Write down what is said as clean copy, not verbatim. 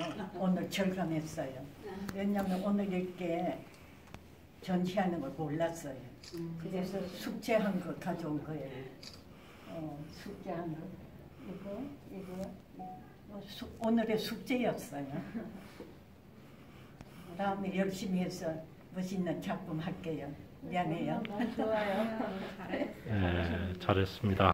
오늘 절감했어요. 왜냐하면 오늘 이렇게 전시하는 걸 몰랐어요. 그래서 숙제한 거 가져온 거예요. 숙제한 거. 이거 오늘의 숙제였어요. 다음에 열심히 해서 멋있는 작품 할게요. 미안해요. 너무 좋아요. 네, 잘했습니다.